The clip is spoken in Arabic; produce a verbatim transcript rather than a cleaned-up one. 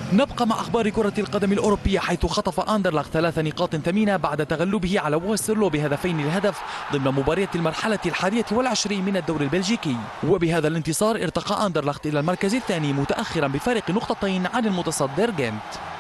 نبقى مع أخبار كرة القدم الأوروبية، حيث خطف أندرلخت ثلاث نقاط ثمينة بعد تغلبه على ووسرلو بهدفين للهدف ضمن مباراة المرحلة الحادية والعشرين من الدوري البلجيكي. وبهذا الانتصار ارتقى أندرلخت إلى المركز الثاني متأخرا بفارق نقطتين عن المتصدر جنت.